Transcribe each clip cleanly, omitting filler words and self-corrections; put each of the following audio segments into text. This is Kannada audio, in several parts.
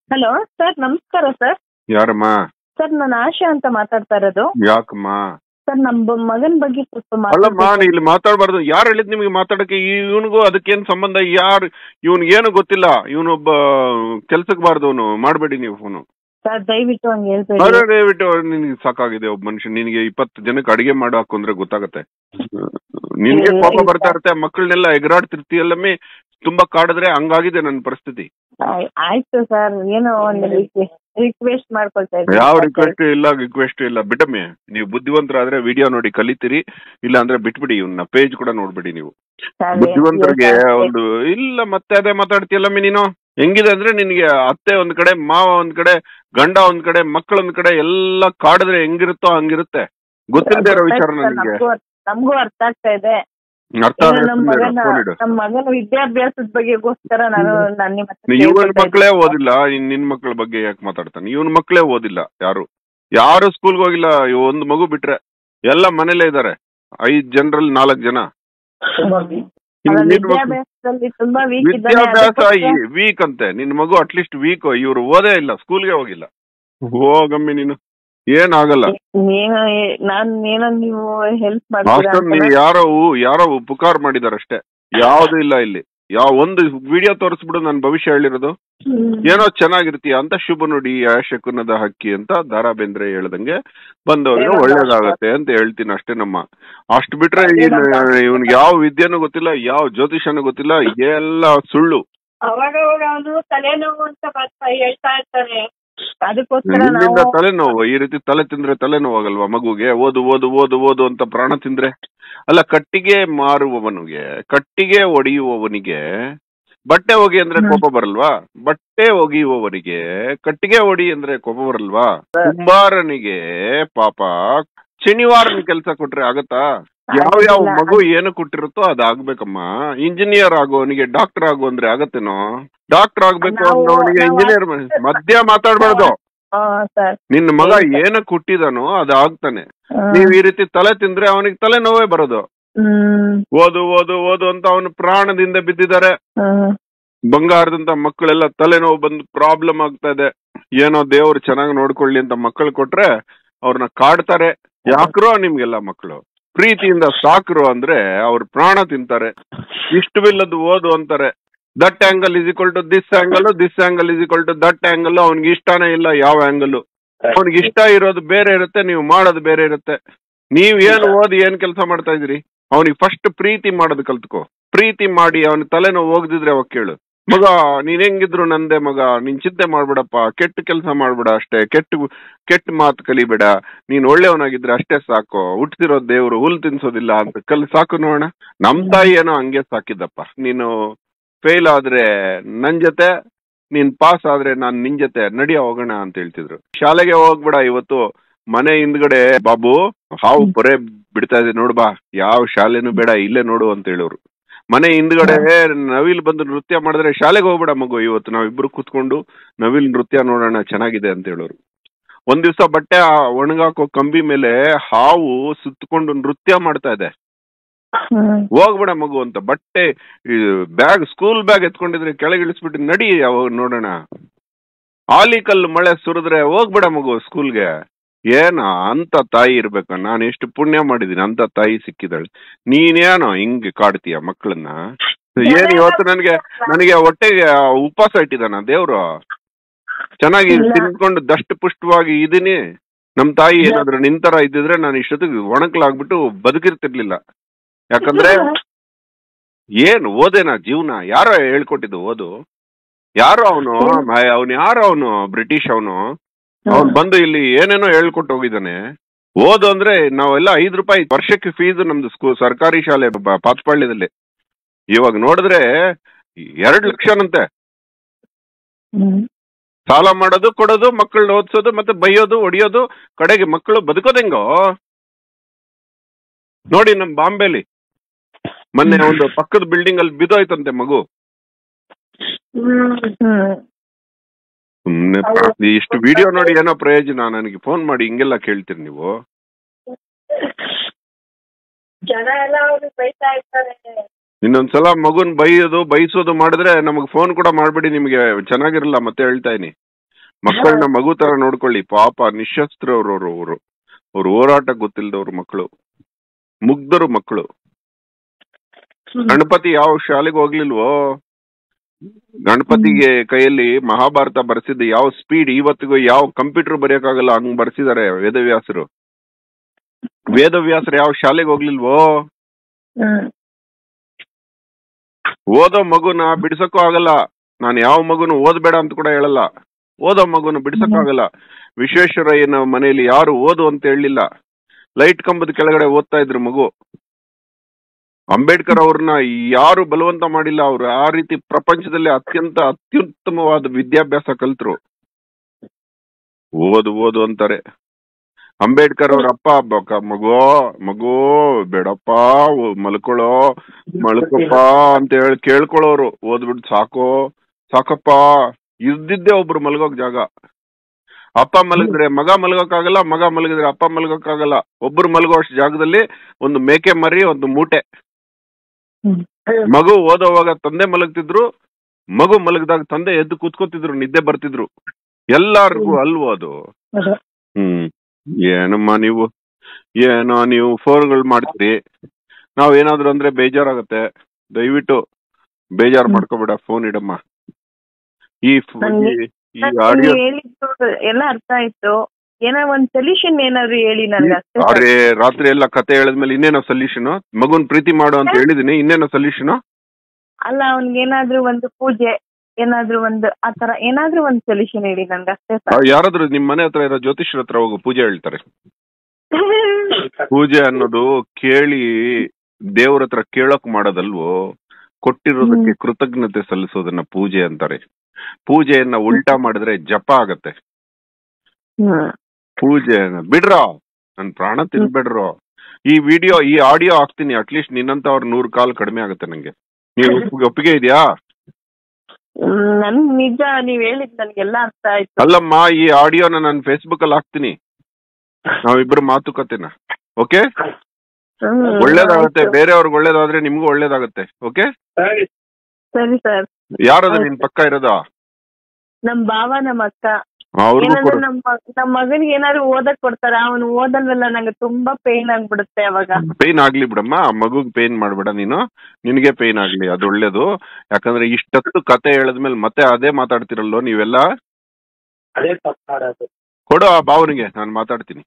ಹಲೋ ಸರ್, ನಮಸ್ಕಾರ ಸರ್. ಯಾರಮ್ಮ? ಸರ್, ನಾನು ಆಶಾ ಅಂತ ಮಾತಾಡ್ತಾ ಇರೋದು. ಯಾಕಮ್ಮ? ಸರ್, ನಮ್ಮ ಮಗನ ಬಗ್ಗೆ ಸ್ವಲ್ಪ ಅಲ್ಲಮ್ಮ, ಇಲ್ಲಿ ಮಾತಾಡಬಾರ್ದು. ಯಾರು ಹೇಳಿದ್ ನಿಮಗೆ ಮಾತಾಡಕ್ಕೆ? ಇವನಿಗೂ ಅದಕ್ಕೇನ್ ಸಂಬಂಧ? ಇವನ್ಗೇನು ಗೊತ್ತಿಲ್ಲ. ಇವನೊಬ್ಬ ಕೆಲ್ಸಕ್ಕೆ ಬಾರ್ದವನು. ಮಾಡಬೇಡಿ ನೀವು ಫೋನು. ಸರ್, ದಯವಿಟ್ಟು ಹಂಗೆ ಹೇಳ್ಬೇಡಿ. ದಯವಿಟ್ಟು. ನಿನ್ಗೆ ಸಾಕಾಗಿದೆ ಒಬ್ಬ ಮನುಷ್ಯ. ನಿನ್ಗೆ 20 ಜನಕ್ಕೆ ಅಡಿಗೆ ಮಾಡೋ ಹಾಕೊಂಡ್ರೆ ಗೊತ್ತಾಗತ್ತೆ. ನಿನ್ಗೆ ಕೋಪ ಬರ್ತಾ ಇರುತ್ತೆ. ಮಕ್ಕಳನ್ನೆಲ್ಲ ಎಗರಾಡ್ತಿರ್ತೀಯಲ್ಲಮ್ಮಿ. ತುಂಬಾ ಕಾಡಿದ್ರೆ ಹಂಗಾಗಿದೆ ನನ್ನ ಪರಿಸ್ಥಿತಿ. ಆಯ್ತು ಸರ್, ಏನೋ ಒಂದು ರಿಕ್ವೆಸ್ಟ್ ಮಾಡ್ಕೊಳ್ತಾ ಇದ್ದೀನಿ. ಯಾವ ರಿಕ್ವೆಸ್ಟ್ ಇಲ್ಲ ಬಿಡಮ್ಮೆ. ನೀವು ಬುದ್ಧಿವಂತರಾದ್ರೆ ವಿಡಿಯೋ ನೋಡಿ ಕಲಿತೀರಿ. ಇಲ್ಲ ಅಂದ್ರೆ ಬಿಟ್ಬಿಡಿ. ಇವನ್ನ ಪೇಜ್ ಕೂಡ ನೋಡ್ಬಿಡಿ ನೀವು. ಬುದ್ಧಿವಂತರಿಗೆ ಒಂದು ಇಲ್ಲ. ಮತ್ತೆ ಅದೇ ಮಾತಾಡ್ತೀಯಲ್ಲಮ್ಮಿ ನೀನು. ಹೆಂಗಿದೆ ಅಂದ್ರೆ ನಿನ್ಗೆ ಅತ್ತೆ ಒಂದ್ ಕಡೆ, ಮಾವ ಒಂದ್ ಕಡೆ, ಗಂಡ ಒಂದ್ ಕಡೆ, ಮಕ್ಕಳೊಂದ್ ಕಡೆ ಎಲ್ಲ ಕಾಡಿದ್ರೆ ಹೆಂಗಿರುತ್ತೋ ಹಂಗಿರುತ್ತೆ. ಗೊತ್ತಿಲ್ಲದೆ ಇರೋ ವಿಚಾರ ನನಗೆ. ನಮಗೂ ಅರ್ಥ ಆಗ್ತಾ ಇದೆ. ನಮ್ಮ ಮಗನ ವಿದ್ಯಾಭ್ಯಾಸದ ಬಗ್ಗೆಗೋಸ್ಕರ ನಾನು ಇವನ್ ಮಕ್ಕಳೇ ಓದಿಲ್ಲ. ನಿನ್ ಮಕ್ಕಳ ಬಗ್ಗೆ ಯಾಕೆ ಮಾತಾಡ್ತಾನೆ? ಇವನ್ ಮಕ್ಕಳೇ ಓದಿಲ್ಲ. ಯಾರು ಸ್ಕೂಲ್ಗೆ ಹೋಗಿಲ್ಲ. ಒಂದ್ ಮಗು ಬಿಟ್ರೆ ಎಲ್ಲ ಮನೇಲೇ ಇದಾರೆ. 5 ಜನರಲ್ಲಿ 4 ಜನ ವಿದ್ಯಾಭ್ಯಾಸ ವೀಕ್ ಅಂತೆ. ನಿನ್ ಮಗು ಅಟ್ಲೀಸ್ಟ್ ವೀಕ್. ಇವ್ರು ಓದೇ ಇಲ್ಲ, ಸ್ಕೂಲ್ಗೆ ಹೋಗಿಲ್ಲ. ಹೋಗಮ್ಮಿ ನೀನು. ಏನಾಗಲ್ಲ. ನೀವು ಹೆಲ್ಪ್ ಮಾಡಿ. ಯಾರೋ ಉಪಕಾರ ಮಾಡಿದಾರಷ್ಟೇ. ಯಾವ್ದು ಇಲ್ಲ ಇಲ್ಲಿ. ಒಂದು ವಿಡಿಯೋ ತೋರಿಸ್ಬಿಡು. ನನ್ನ ಭವಿಷ್ಯ ಹೇಳಿರೋದು ಏನೋ ಚೆನ್ನಾಗಿರ್ತೀಯ ಅಂತ. ಶುಭ ನುಡಿ ಶಕುನದ ಹಕ್ಕಿ ಅಂತ ದಾರಾ ಬೇಂದ್ರೆ ಹೇಳ್ದಂಗೆ ಬಂದವ್ರಿಗೆ ಒಳ್ಳೇದಾಗತ್ತೆ ಅಂತ ಹೇಳ್ತೀನಿ ಅಷ್ಟೇ. ಅಷ್ಟು ಬಿಟ್ರೆ ಇವನ್ಗೆ ಯಾವ ವಿದ್ಯೆನೂ ಗೊತ್ತಿಲ್ಲ, ಯಾವ ಜ್ಯೋತಿಷನೂ ಗೊತ್ತಿಲ್ಲ. ಎಲ್ಲ ಸುಳ್ಳು. ಅವಾಗ ಅವನು ತಲೆನೋವು ಅಂತ ಹೇಳ್ತಾ ಇರ್ತಾನೆ. ಇಲ್ಲಿಂದ ತಲೆನೋವು. ಈ ರೀತಿ ತಲೆ ತಿಂದ್ರೆ ತಲೆನೋವಾಗಲ್ವಾ ಮಗುಗೆ? ಓದು ಓದು ಓದು ಓದು ಅಂತ ಪ್ರಾಣ ತಿಂದ್ರೆ ಅಲ್ಲ. ಕಟ್ಟಿಗೆ ಮಾರುವವನಿಗೆ, ಕಟ್ಟಿಗೆ ಒಡೆಯುವವನಿಗೆ ಬಟ್ಟೆ ಒಗಿ ಅಂದ್ರೆ ಕೋಪ ಬರಲ್ವಾ? ಬಟ್ಟೆ ಒಗೆಯುವವರಿಗೆ ಕಟ್ಟಿಗೆ ಒಡಿ ಅಂದ್ರೆ ಕೋಪ ಬರಲ್ವಾ? ಕುಂಬಾರನಿಗೆ ಪಾಪ ಶನಿವಾರನ ಕೆಲ್ಸ ಕೊಟ್ರೆ ಆಗತ್ತಾ? ಯಾವ ಮಗು ಏನು ಕೊಟ್ಟಿರುತ್ತೋ ಅದಾಗ್ಬೇಕಮ್ಮ. ಇಂಜಿನಿಯರ್ ಆಗೋವನಿಗೆ ಡಾಕ್ಟರ್ ಆಗು ಅಂದ್ರೆ ಆಗತ್ತೇನೋ? ಡಾಕ್ಟರ್ ಆಗ್ಬೇಕು ಅನ್ನೋನಿಗೆ ಇಂಜಿನಿಯರ್. ಮಧ್ಯ ಮಾತಾಡ್ಬಾರ್ದು. ನಿನ್ನ ಮಗ ಏನ ಕೊಟ್ಟಿದಾನೋ ಅದಾಗ್ತಾನೆ. ನೀವ್ ಈ ರೀತಿ ತಲೆ ತಿಂದ್ರೆ ಅವನಿಗೆ ತಲೆ ನೋವೇ ಬರೋದು. ಓದು ಓದು ಓದು ಅಂತ ಅವನು ಪ್ರಾಣದಿಂದ ಬಿದ್ದಿದ್ದಾರೆ. ಬಂಗಾರದಂತ ಮಕ್ಕಳೆಲ್ಲ ತಲೆನೋವು ಬಂದು ಪ್ರಾಬ್ಲಮ್ ಆಗ್ತಾ ಇದೆ. ಏನೋ ದೇವ್ರು ಚೆನ್ನಾಗಿ ನೋಡ್ಕೊಳ್ಳಿ ಅಂತ ಮಕ್ಕಳು ಕೊಟ್ರೆ ಅವ್ರನ್ನ ಕಾಡ್ತಾರೆ. ಯಾಕ್ರೋ ನಿಮ್ಗೆಲ್ಲ ಮಕ್ಕಳು ಪ್ರೀತಿಯಿಂದ ಸಾಕ್ರು ಅಂದ್ರೆ ಅವ್ರ ಪ್ರಾಣ ತಿಂತಾರೆ. ಇಷ್ಟವಿಲ್ಲದ್ದು ಓದು ಅಂತಾರೆ. That angle is equal to this angle, this angle is equal to that angle. ಅವ್ನಿಗೆ ಇಷ್ಟನೇ ಇಲ್ಲ ಯಾವ ಆಂಗಲ್. ಅವ್ನಿಗೆ ಇಷ್ಟ ಇರೋದು ಬೇರೆ ಇರುತ್ತೆ, ನೀವು ಮಾಡೋದು ಬೇರೆ ಇರುತ್ತೆ. ನೀವ್ ಏನು ಓದಿ ಏನ್ ಕೆಲಸ ಮಾಡ್ತಾ ಇದ್ರಿ? ಅವನಿಗೆ ಫಸ್ಟ್ ಪ್ರೀತಿ ಮಾಡೋದು ಕಲ್ತ್ಕೋ. ಪ್ರೀತಿ ಮಾಡಿ ಅವನ ತಲೆನೋವು ಹೋಗದಿದ್ರೆ ಅವಾಗ ಕೇಳು, ಮಗ ನೀನ್ ಹೆಂಗಿದ್ರು ನಂದೇ ಮಗ, ನೀನ್ ಚಿಂತೆ ಮಾಡ್ಬಿಡಪ್ಪ, ಕೆಟ್ಟ ಕೆಲಸ ಮಾಡ್ಬಿಡ ಅಷ್ಟೇ, ಕೆಟ್ಟ ಮಾತು ಕಲಿಬೇಡ, ನೀನ್ ಒಳ್ಳೆಯವನಾಗಿದ್ರೆ ಅಷ್ಟೇ ಸಾಕು, ಹುಟ್ಟಿರೋ ದೇವ್ರು ಹುಲ್ ತಿನ್ಸೋದಿಲ್ಲ ಅಂತ ಸಾಕು ನೋಡೋಣ. ನಮ್ ತಾಯಿ ಏನೋ ಹಂಗೆ ಸಾಕಿದ್ದಪ್ಪ. ನೀನು ಫೇಲ್ ಆದ್ರೆ ನನ್ ಜೊತೆ, ನೀನ್ ಪಾಸ್ ಆದ್ರೆ ನಾನ್ ನಿನ್ ಜೊತೆ ನಡಿಯ ಹೋಗೋಣ ಅಂತ ಹೇಳ್ತಿದ್ರು. ಶಾಲೆಗೆ ಹೋಗ್ಬೇಡ ಇವತ್ತು, ಮನೆ ಹಿಂದ್ಗಡೆ ಬಾಬು ಹಾವು ಪೊರೆ ಬಿಡ್ತಾ ಇದೆ ನೋಡು ಬಾ, ಯಾವ ಶಾಲೆನೂ ಬೇಡ ಇಲ್ಲೇ ನೋಡು ಅಂತ ಹೇಳೋರು. ಮನೆ ಹಿಂದ್ಗಡೆ ನವಿಲ್ ಬಂದು ನೃತ್ಯ ಮಾಡಿದ್ರೆ ಶಾಲೆಗೆ ಹೋಗ್ಬೇಡ ಮಗು, ಇವತ್ತು ನಾವಿಬ್ರು ಕೂತ್ಕೊಂಡು ನವಿಲ್ ನೃತ್ಯ ನೋಡೋಣ ಚೆನ್ನಾಗಿದೆ ಅಂತ ಹೇಳೋರು. ಒಂದ್ ದಿವ್ಸ ಬಟ್ಟೆ ಒಣಗಾಕೋ ಕಂಬಿ ಮೇಲೆ ಹಾವು ಸುತ್ತಕೊಂಡು ನೃತ್ಯ ಮಾಡ್ತಾ ಇದೆ. ಹೋಗ್ಬೇಡ ಮಗು ಅಂತ ಬಟ್ಟೆ ಬ್ಯಾಗ್, ಸ್ಕೂಲ್ ಬ್ಯಾಗ್ ಎತ್ಕೊಂಡಿದ್ರೆ ಕೆಳಗಿಳಿಸ್ಬಿಟ್ಟು ನಡಿ ಅವಾಗ ನೋಡೋಣ. ಆಲಿಕಲ್ಲು ಮಳೆ ಸುರಿದ್ರೆ ಹೋಗ್ಬೇಡ ಮಗು ಸ್ಕೂಲ್ಗೆ. ಏನ ಅಂತ ತಾಯಿ ಇರ್ಬೇಕ? ನಾನು ಎಷ್ಟು ಪುಣ್ಯ ಮಾಡಿದೀನಿ ಅಂತ ತಾಯಿ ಸಿಕ್ಕಿದಾಳೆ. ನೀನೇನೋ ಹಿಂಗೆ ಕಾಡ್ತೀಯ ಮಕ್ಕಳನ್ನ? ಏನ್ ಇವತ್ತು ನನಗೆ ಹೊಟ್ಟೆಗೆ ಉಪವಾಸ ಇಟ್ಟಿದಾನ ದೇವ್ರು? ಚೆನ್ನಾಗಿ ತಿನ್ಕೊಂಡು ದಷ್ಟ ಪುಷ್ಟವಾಗಿ ಇದೀನಿ. ನಮ್ ತಾಯಿ ಏನಾದ್ರು ನಿಂತರ ಇದ್ದಿದ್ರೆ ನಾನು ಇಷ್ಟೊತ್ತಿಗೆ ಒಣಕಲಾಗ್ಬಿಟ್ಟು ಬದುಕಿರ್ತಿರ್ಲಿಲ್ಲ. ಯಾಕಂದ್ರೆ ಏನು ಓದೇನಾ ಜೀವನ? ಯಾರೋ ಹೇಳ್ಕೊಟ್ಟಿದ್ದು ಓದು? ಯಾರೋ ಅವನು ಬ್ರಿಟಿಷ್ ಅವನು ಬಂದು ಇಲ್ಲಿ ಏನೇನೋ ಹೇಳ್ಕೊಟ್ಟು ಹೋಗಿದ್ದಾನೆ. ಓದು ಅಂದ್ರೆ ನಾವೆಲ್ಲ 5 ರೂಪಾಯಿ ವರ್ಷಕ್ಕೆ ಫೀಸ್ ನಮ್ದು ಸರ್ಕಾರಿ ಶಾಲೆ ಪಾತ್ಪಾಳ್ಯದಲ್ಲಿ. ಇವಾಗ ನೋಡಿದ್ರೆ 2 ಲಕ್ಷನಂತೆ. ಸಾಲ ಮಾಡೋದು, ಕೊಡೋದು, ಮಕ್ಕಳನ್ನ ಓದಿಸೋದು, ಮತ್ತೆ ಬೈಯೋದು, ಹೊಡಿಯೋದು, ಕಡೆಗೆ ಮಕ್ಕಳು ಬದುಕೋದೆಂಗೋ ನೋಡಿ. ನಮ್ ಬಾಂಬೆಲಿ ಮೊನ್ನೆ ಒಂದು ಪಕ್ಕದ ಬಿಲ್ಡಿಂಗ್ ಅಲ್ಲಿ ಬಿದ್ದೋಯ್ತಂತೆ ಮಗು. ಇಷ್ಟು ವಿಡಿಯೋ ನೋಡಿ ಏನೋ ಪ್ರಯೋಜನ? ನನಗೆ ಫೋನ್ ಮಾಡಿ ಹಿಂಗೆಲ್ಲ ಕೇಳ್ತೀರಿ ನೀವು? ಇನ್ನೊಂದ್ಸಲ ಮಗುನ್ ಬೈಸೋದು ಮಾಡಿದ್ರೆ ನಮಗ್ ಫೋನ್ ಕೂಡ ಮಾಡ್ಬೇಡಿ. ನಿಮ್ಗೆ ಚೆನ್ನಾಗಿರಲ್ಲ ಮತ್ತೆ ಹೇಳ್ತಾ ಇದೀನಿ. ಮಕ್ಕಳನ್ನ ಮಗು ತರ ನೋಡ್ಕೊಳ್ಳಿ. ಪಾಪ ನಿಶಸ್ತ್ರವ್ರವ್ರು ಅವ್ರು ಹೋರಾಟ ಗೊತ್ತಿಲ್ದವ್ರು ಮಕ್ಕಳು, ಮುಗ್ಧರು ಮಕ್ಕಳು. ಗಣಪತಿ ಯಾವ ಶಾಲೆಗೆ ಹೋಗ್ಲಿಲ್ವೋ? ಗಣಪತಿಗೆ ಕೈಯಲ್ಲಿ ಮಹಾಭಾರತ ಬರ್ಸಿದ್ದು ಯಾವ ಸ್ಪೀಡ್, ಇವತ್ತಿಗೂ ಯಾವ ಕಂಪ್ಯೂಟರ್ ಬರೆಯಕ್ಕಾಗಲ್ಲ ಹಂಗ್ ಬರ್ಸಿದಾರೆ ವೇದವ್ಯಾಸರು. ವೇದವ್ಯಾಸರು ಯಾವ ಶಾಲೆಗೆ ಹೋಗ್ಲಿಲ್ವೋ? ಓದೋ ಮಗುನ ಬಿಡ್ಸಕ್ಕೂ ಆಗಲ್ಲ. ನಾನು ಯಾವ ಮಗುನು ಓದ್ಬೇಡ ಅಂತ ಕೂಡ ಹೇಳಲ್ಲ. ಓದೋ ಮಗುನ ಬಿಡ್ಸಕ್ಕಾಗಲ್ಲ. ವಿಶ್ವೇಶ್ವರಯ್ಯನ ಮನೆಯಲ್ಲಿ ಯಾರು ಓದು ಅಂತ ಹೇಳಲಿಲ್ಲ. ಲೈಟ್ ಕಂಬದ ಕೆಳಗಡೆ ಓದ್ತಾ ಇದ್ರು ಮಗು. ಅಂಬೇಡ್ಕರ್ ಅವ್ರನ್ನ ಯಾರು ಬಲವಂತ ಮಾಡಿಲ್ಲ. ಅವ್ರು ಆ ರೀತಿ ಪ್ರಪಂಚದಲ್ಲಿ ಅತ್ಯುತ್ತಮವಾದ ವಿದ್ಯಾಭ್ಯಾಸ ಕಲ್ತರು. ಓದು ಅಂತಾರೆ. ಅಂಬೇಡ್ಕರ್ ಅವ್ರ ಅಪ್ಪ ಮಗು ಬೇಡಪ್ಪ ಮಲ್ಕೊಪ್ಪ ಅಂತ ಹೇಳಿ ಕೇಳ್ಕೊಳ್ಳೋರು. ಓದ್ಬಿಟ್ಟು ಸಾಕಪ್ಪ ಇದ್ದಿದ್ದೆ ಒಬ್ರು ಮಲ್ಗೋಕ್ ಜಾಗ. ಅಪ್ಪ ಮಲಗಿದ್ರೆ ಮಗ ಮಲ್ಗೋಕ್ಕಾಗಲ್ಲ, ಮಗ ಮಲಗಿದ್ರೆ ಅಪ್ಪ ಮಲ್ಗೋಕ್ಕಾಗಲ್ಲ. ಒಬ್ರು ಮಲ್ಗೋ ಅಷ್ಟು ಜಾಗದಲ್ಲಿ ಒಂದು ಮೇಕೆ ಮರಿ, ಒಂದು ಮೂಟೆ. ಮಗು ಓದೋವಾಗ ತಂದೆ ಮಲಗ್ತಿದ್ರು, ಮಗು ಮಲಗಿದಾಗ ತಂದೆ ಎದ್ದು ಕೂತ್ಕೋತಿದ್ರು, ನಿದ್ದೆ ಬರ್ತಿದ್ರು. ಎಲ್ಲಾರ್ಗು ಅಲ್ವೋ ಅದು? ಏನಮ್ಮ ನೀವು ಫೋನ್ಗಳು ಮಾಡ್ತೀರಿ. ನಾವೇನಾದ್ರು ಅಂದ್ರೆ ಬೇಜಾರಾಗತ್ತೆ. ದಯವಿಟ್ಟು ಬೇಜಾರು ಮಾಡ್ಕೋಬೇಡ, ಫೋನ್ ಇಡಮ್ಮ. ಈ ಆಡಿಯೋ ಎಲ್ಲ ಅರ್ಥ ಆಯ್ತು. ಏನೋ ಒಂದ್ ಸೊಲ್ಯೂಷನ್ ಏನಾದ್ರು ಹೇಳಿ ನನಗೆ ಅಷ್ಟೇ. ಅರೆ ರಾತ್ರಿ ಎಲ್ಲ ಕತೆ ಹೇಳಿದ್ಮೇಲೆ ಇನ್ನೇನೋ ಸೊಲ್ಯೂಷನ್? ಮಗುನ್ ಪ್ರೀತಿ ಮಾಡು ಅಂತ ಹೇಳಿದೀನಿ, ಇನ್ನೇನೋ ಸೊಲ್ಯೂಷನ್? ಅಲ್ಲ, ಅವ್ನಿಗೆ ಏನಾದ್ರು ಒಂದು ಪೂಜೆ, ಏನಾದ್ರು ಒಂದು ಆತರ ಏನಾದ್ರು ಒಂದು ಸೊಲ್ಯೂಷನ್ ಹೇಳಿ ನನ್ಗೆ ಅಷ್ಟೇ. ಯಾರಾದ್ರೂ ನಿಮ್ ಮನೆ ಹತ್ರ ಇರೋ ಜ್ಯೋತಿಷ್ಯರ ಹತ್ರ ಹೋಗೋ ಪೂಜೆ ಹೇಳ್ತಾರೆ. ಪೂಜೆ ಅನ್ನೋದು ಕೇಳಿ ದೇವ್ರ ಹತ್ರ ಕೇಳೋಕ್ ಮಾಡೋದಲ್ವೋ, ಕೊಟ್ಟಿರೋದಕ್ಕೆ ಕೃತಜ್ಞತೆ ಸಲ್ಲಿಸೋದನ್ನ ಪೂಜೆ ಅಂತಾರೆ. ಪೂಜೆಯನ್ನ ಉಲ್ಟಾ ಮಾಡಿದ್ರೆ ಜಪ ಆಗತ್ತೆ. ಪೂಜೆ ಬಿಡ್ರೋ, ನನ್ ಪ್ರಾಣ ತಿನ್ಬೇಡ್ರೋ. ಈ ಆಡಿಯೋ ಹಾಕ್ತೀನಿ, ಅಟ್ಲೀಸ್ಟ್ ನಿನ್ನಂತ ಅವ್ರ 100 ಕಾಲ್ ಕಡಿಮೆ ಆಗುತ್ತೆ ನಂಗೆ. ನೀವು ಒಪ್ಪಿಗೆ ಇದೆಯಾ? ನನ್ ನಿಜ ನೀವ್ ಹೇಳಿದ್ ನನ್ಗೆಲ್ಲ ಅರ್ಥ ಆಯ್ತು. ಅಲ್ಲಮ್ಮ, ಈ ಆಡಿಯೋನ ನಾನು ಫೇಸ್ಬುಕ್ ಅಲ್ಲಿ ಹಾಕ್ತೀನಿ, ನಾವಿಬ್ರು ಮಾತುಕತೆನ. ಓಕೆ, ಒಳ್ಳೇದಾಗತ್ತೆ. ಬೇರೆಯವ್ರಿಗೆ ಒಳ್ಳೇದಾದ್ರೆ ನಿಮ್ಗೂ ಒಳ್ಳೇದಾಗತ್ತೆ. ಓಕೆ, ಸರಿ ಸರ್. ಯಾರದ ನಿನ್ ಪಕ್ಕ ಇರೋದ? ನಮ್ ಭಾವ, ನಮ್ಮ ಅಕ್ಕ. ಅವ್ರಿಗೂ ನಮ್ ಮಗನಿಗೆ ಏನಾದ್ರು ಓದಕ್ ಕೊಡ್ತಾರ, ಅವನು ಓದಲ್ವಲ್ಲ, ನಂಗೆ ತುಂಬಾ ಪೇನ್ ಆಗ್ಬಿಡುತ್ತೆ ಅವಾಗ. ಪೇನ್ ಆಗ್ಲಿ ಬಿಡಮ್ಮ, ಮಗುಗ್ ಪೇನ್ ಮಾಡ್ಬೇಡ ನೀನು. ನಿನ್ಗೆ ಪೇನ್ ಆಗ್ಲಿ, ಅದು ಒಳ್ಳೇದು. ಯಾಕಂದ್ರೆ ಇಷ್ಟೊತ್ತು ಕತೆ ಹೇಳದ್ಮೇಲೆ ಮತ್ತೆ ಅದೇ ಮಾತಾಡ್ತಿರಲ್ಲೋ ನೀವೆಲ್ಲ. ಕೊಡು ಆ ಭಾವನಿಗೆ, ನಾನು ಮಾತಾಡ್ತೀನಿ.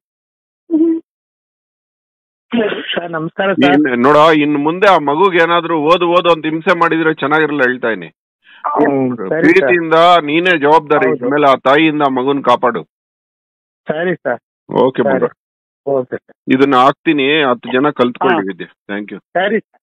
ನಮಸ್ಕಾರ. ನೋಡ, ಇನ್ ಮುಂದೆ ಆ ಮಗುಗ್ ಏನಾದ್ರು ಓದು ಅಂತ ಹಿಂಸೆ ಮಾಡಿದ್ರೆ ಚೆನ್ನಾಗಿರಲ್ಲ, ಹೇಳ್ತಾ ಇದೀನಿ. ಪ್ರೀತಿಯಿಂದ ನೀನೇ ಜವಾಬ್ದಾರಿ. ಆಮೇಲೆ ಆ ತಾಯಿಯಿಂದ ಮಗುನ್ ಕಾಪಾಡು. ಸರಿ ಸರ್. ಓಕೆ, ಇದನ್ನ ಹಾಕ್ತೀನಿ. 10 ಜನ ಕಲ್ತ್ಕೊಂಡಿದ್ದೆ. Thank you. ಸರಿ.